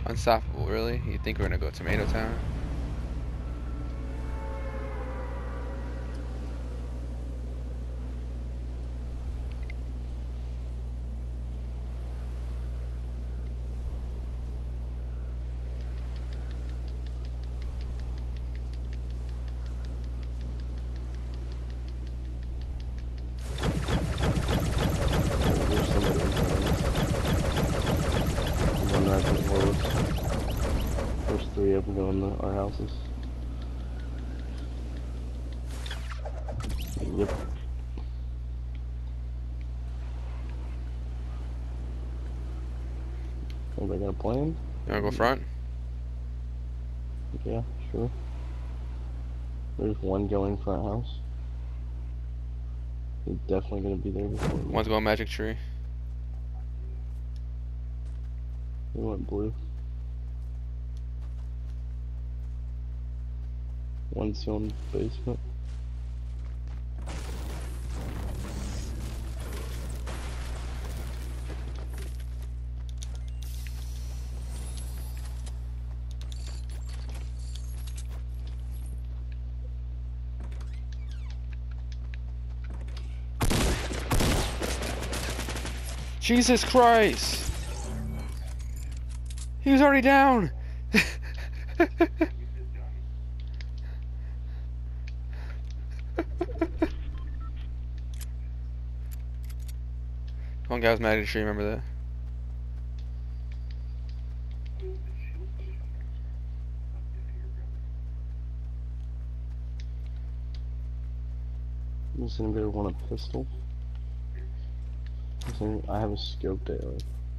Unstoppable, really? You think we're gonna go Tomato Town? There's somebody in front of us. One right before us. There's three of them going to our houses. Yep. Anybody got a plan? You wanna go front? Yeah, sure. There's one going front house. He's definitely gonna be there before me. One's going Magic Tree. He went blue. One's going basement. Jesus Christ! He was already down! One guy was Magic Tree, remember that? Does anybody want a pistol? I have a scoped AR.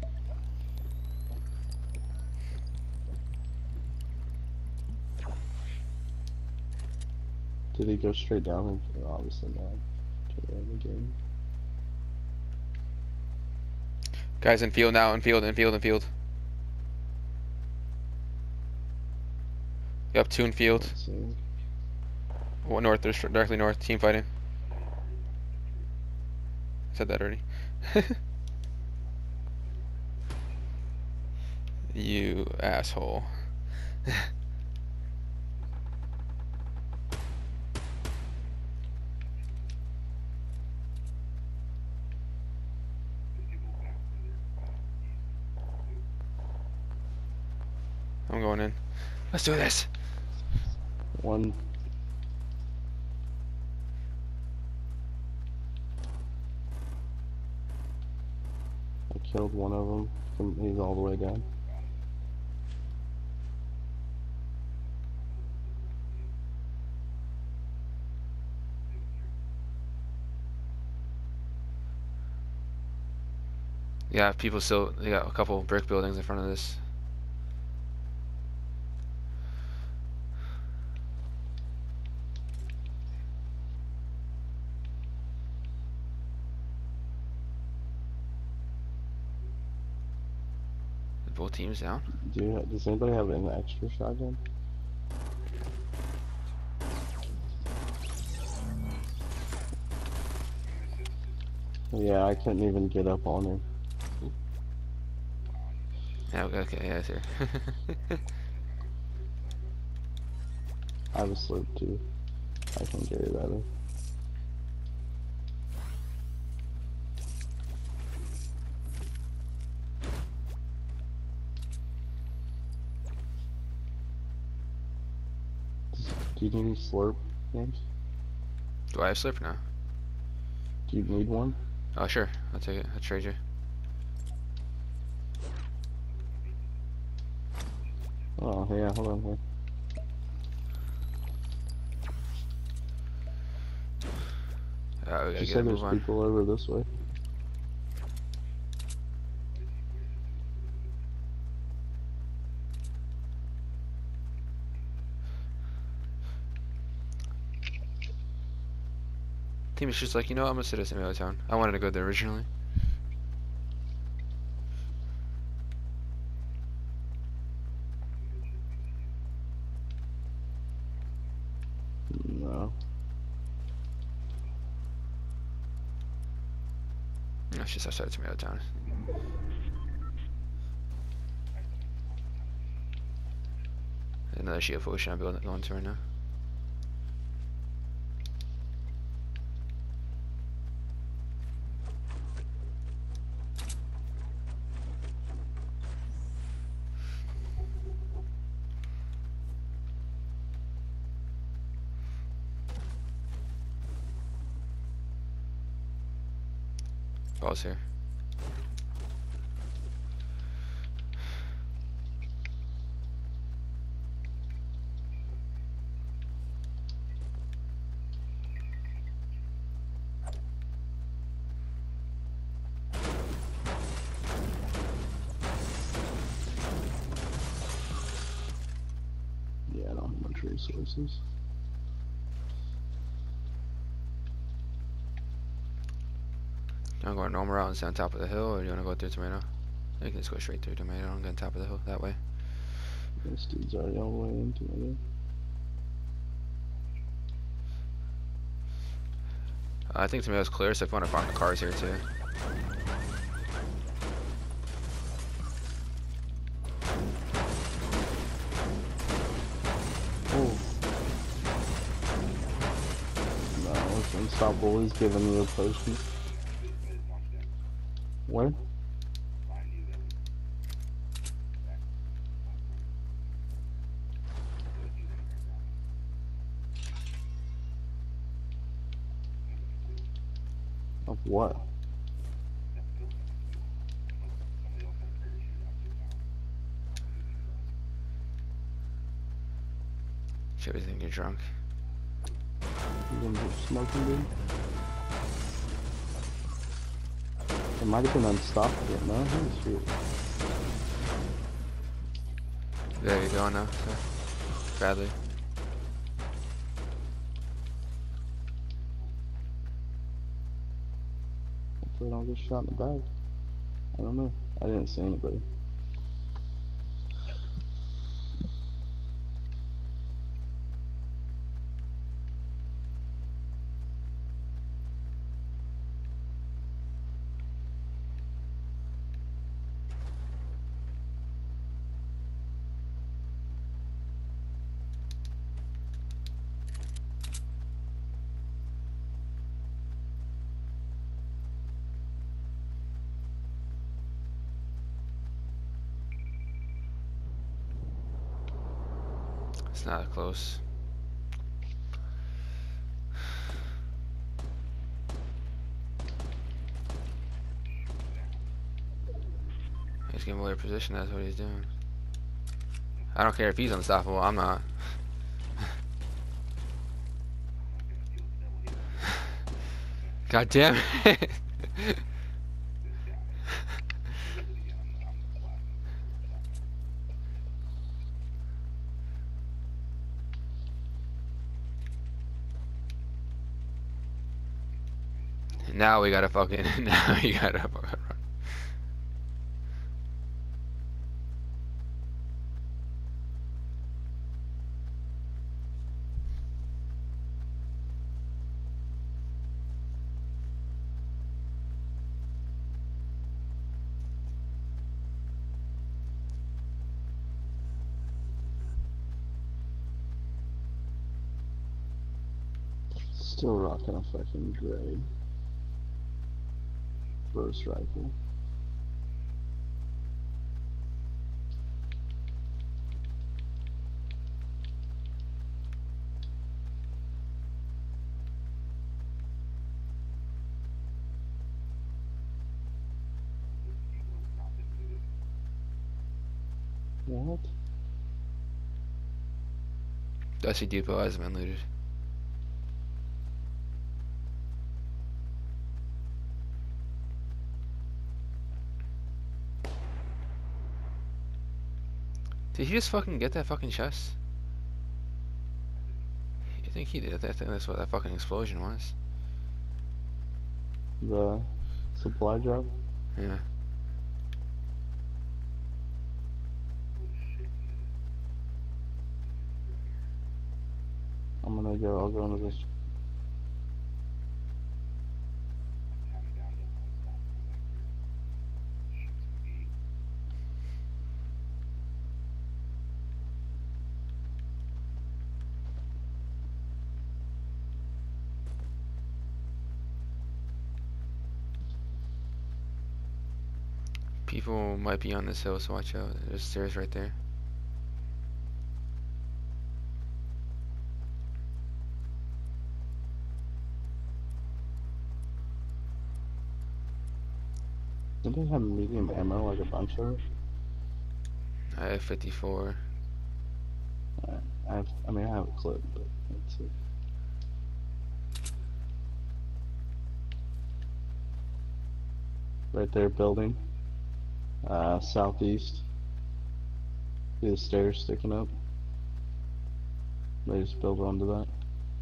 Did he go straight down? Obviously not. To the game. Guys in field now, in field. You up two in field. Let's see. One north, there's directly north, team fighting. Said that already. You asshole. I'm going in. Let's do this. One. I killed one of them. He's all the way down. Yeah, people still, they got a couple brick buildings in front of this. Both teams down. Does anybody have an extra shotgun? Yeah, I couldn't even get up on him. Yeah, okay, yeah, it's here. I have a slope too. I can carry that in. Do you need slurp, James? Do I have slip now? Do you need one? Oh, sure. I'll take it. I'll trade you. Oh, yeah, hold on here. We gotta You get a said move there's on. people over this way? Team is just like, you know, I'm a citizen of Town. I wanted to go there originally. No. It's just outside of Tomato Town. Another shield potion I'm building going to right now. Ball's here. Yeah, I don't have much resources. You wanna go a normal route and stay on top of the hill, or do you wanna go through tomato? You can just go straight through tomato and get on top of the hill that way. This dude's already all the way into it. I think tomato's clear, so if you wanna farm the cars here too. Oh. No, it's unstoppable. He's giving me a potion. Where? Of what? Should we think you're drunk? You gonna be smoking, dude? It might have been unstoppable, no? Holy shit. There you go now, so. Badly. Hopefully I don't get shot in the back. I don't know. I didn't see anybody. It's not close. He's getting away position, that's what he's doing. I don't care if he's unstoppable, I'm not. God damn it. Now we gotta fucking, now you gotta fucking run. Still rocking a fucking gray burst rifle. What? Dusty Depot hasn't been looted. Did he just fucking get that fucking chest? I think he did. I think that's what that fucking explosion was. The supply drop? Yeah. I'll go into this. People might be on this hill, so watch out. There's stairs right there. Did they have medium ammo, like a bunch of it? I have 54. I mean, I have a clip, but let's see. Right there, building. Southeast. See the stairs sticking up? They just build onto that.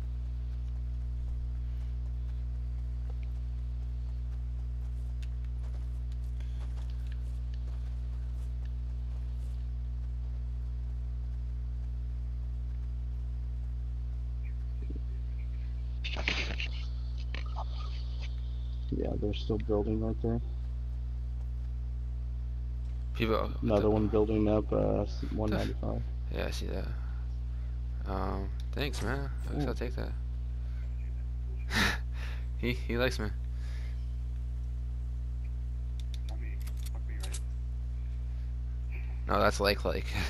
Yeah, they're still building right there. People. Another one building up, 195. Yeah, I see that. Thanks, man. I guess I'll take that. he likes me. No, that's like.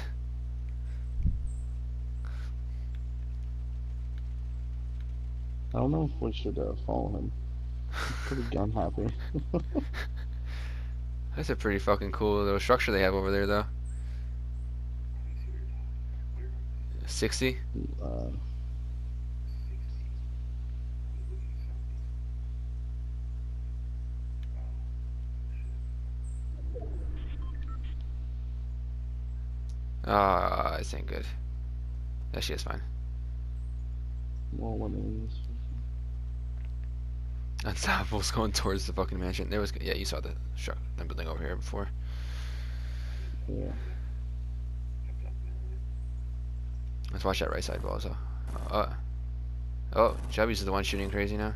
I don't know if we should follow him. He's pretty gun happy. That's a pretty fucking cool little structure they have over there, though. 60? Ah, this ain't good. That shit is fine. Well, what is Unstoppable's going towards the fucking mansion. There was, yeah, you saw the building over here before. Yeah. Let's watch that right side also. Oh, Chubby's the one shooting crazy now.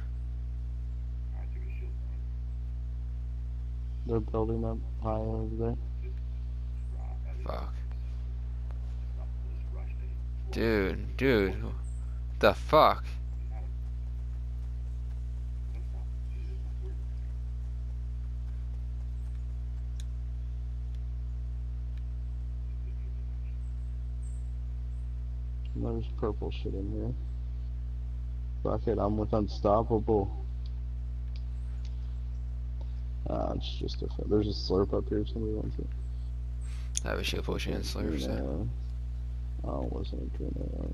They're building up high over there. Fuck. Dude. The fuck? There's purple shit in here. Fuck it, I'm with Unstoppable. It's just there's a slurp up here, somebody wants it. I have a shield potion and slurp, so. Oh, it wasn't a grenade.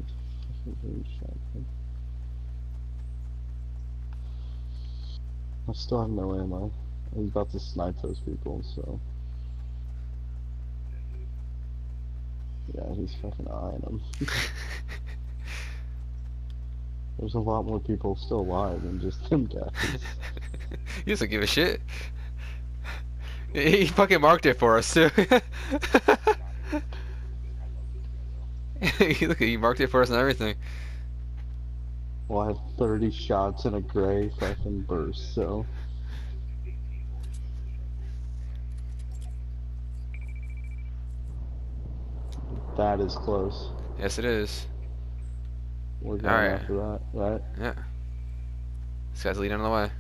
I still have no ammo. I'm about to snipe those people, so. Yeah, he's fucking eyeing them. There's a lot more people still alive than just them guys. He doesn't give a shit. He fucking marked it for us too. Look, he marked it for us and everything. Well, I have 30 shots in a gray fucking burst, so. That is close. Yes, it is. We're going after that, right? Yeah. This guy's leading on the way.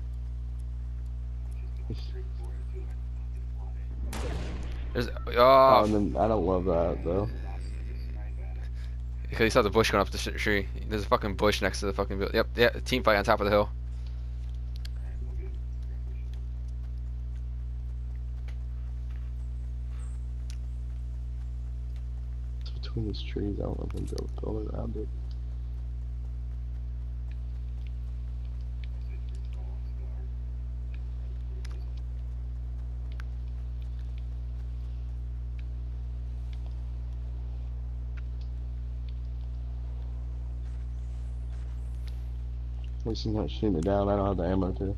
There's Oh, and then I don't love that though. Because you saw the bush going up the tree. There's a fucking bush next to the fucking building. Yep, yeah, team fight on top of the hill. It's between these trees. I don't know if we can build around it. At least he's not shooting it down. I don't have the ammo to.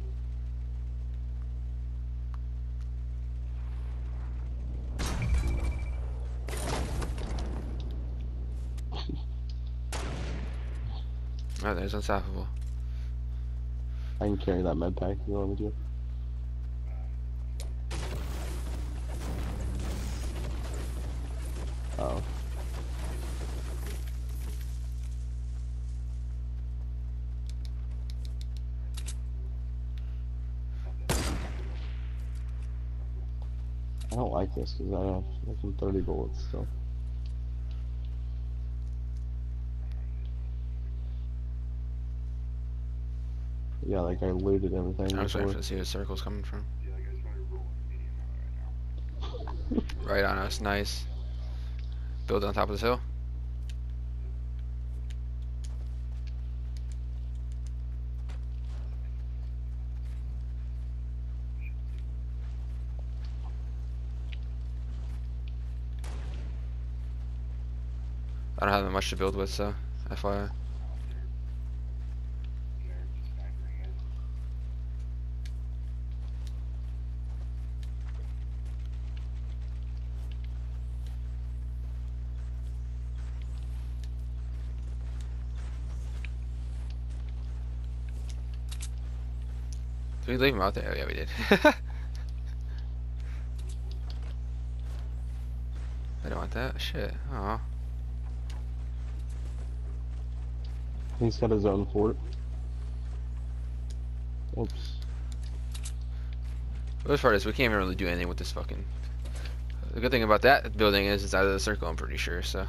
Oh, there's Unstoppable. I can carry that med pack if you want me to. Oh. I don't like this because I have fucking 30 bullets still. Yeah, like I looted everything I'm just waiting before. to see where the circle's coming from. Right on us, nice. Build on top of this hill. I don't have much to build with, so FYI. Did we leave him out there? Oh, yeah, we did. I don't want that. Shit. Oh. He's got his own fort. Oops. The worst part is we can't even really do anything with this fucking. The good thing about that building is it's out of the circle, I'm pretty sure, so.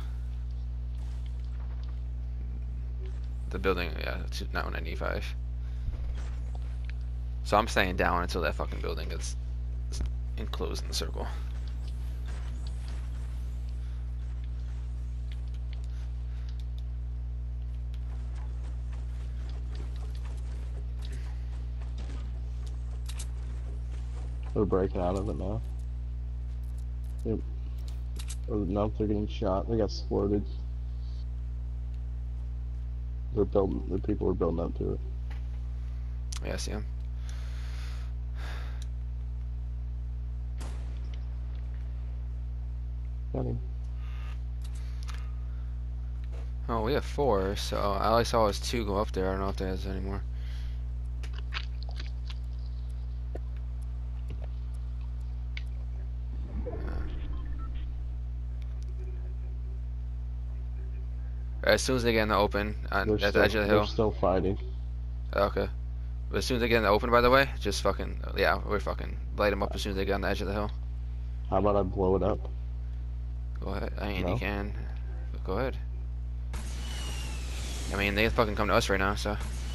The building, yeah, it's not 195. So I'm staying down until that fucking building gets enclosed in the circle. They're breaking out of it now. Yep. Or no, they're getting shot. They got exploded. They're building. The people are building up to it. Yeah, I see him. Got him. Oh, we have 4, so all I saw was 2 go up there. I don't know if there's anymore. As soon as they get in the open, at the edge of the They're hill. still fighting. Okay. But as soon as they get in the open, by the way, just fucking, yeah, we're fucking light them up as soon as they get on the edge of the hill. How about I blow it up? Go ahead. I mean, No? you can. But go ahead. I mean, they fucking come to us right now, so.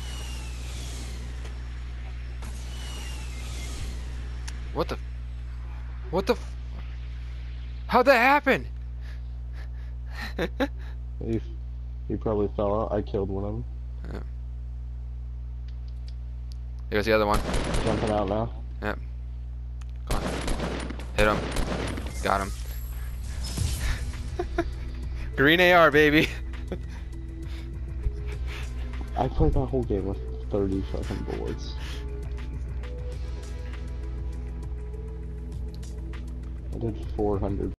What the? What the? How'd that happen? He probably fell out. I killed one of them. Yeah. Here's the other one. Jumping out now. Yep. Go on. Hit him. Got him. Green AR, baby. I played that whole game with 30 fucking bullets. I did 400